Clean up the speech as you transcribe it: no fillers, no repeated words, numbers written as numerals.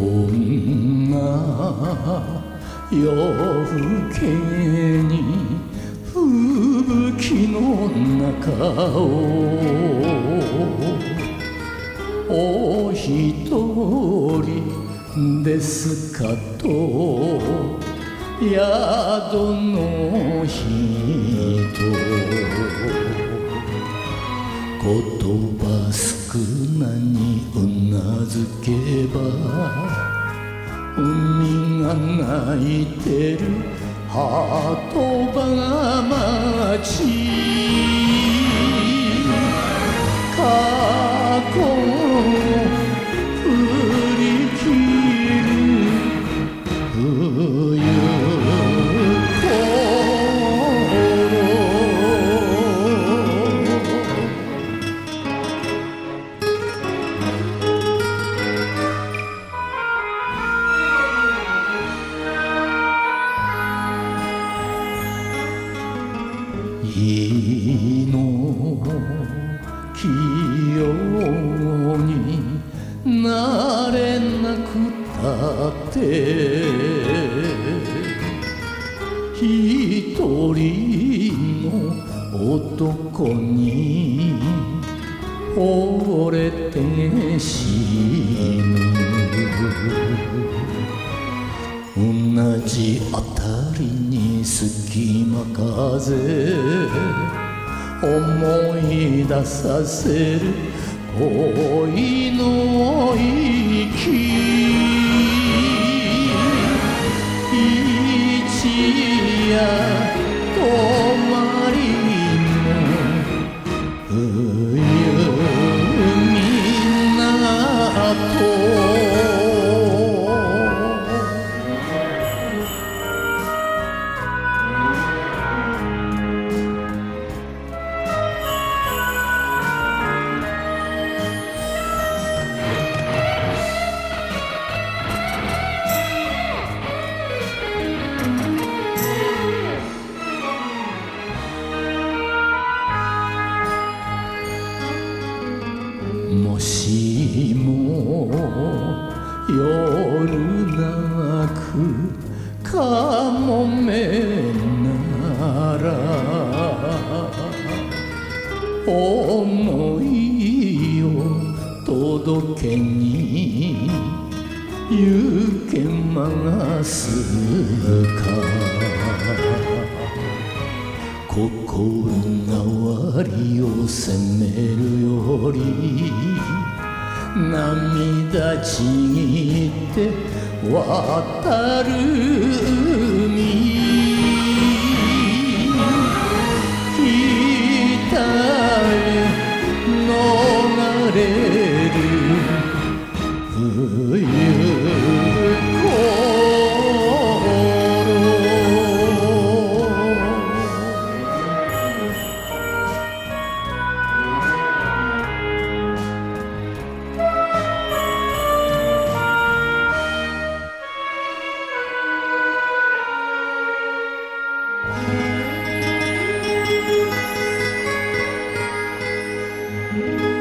んな夜更けに吹雪の中をお一人ですかと宿の人言葉少なにうなずけば海が泣いてる鳩場町過去を振り切る冬命ようになれなくたって一人の男に惚れて死ぬ同じ辺りに隙間風思い出させる恋の息一夜泊まりの冬港もしも夜なくかもめなら思いを届けに行けますか心変わりを責めるより涙ちぎって渡る海北へ逃れる冬心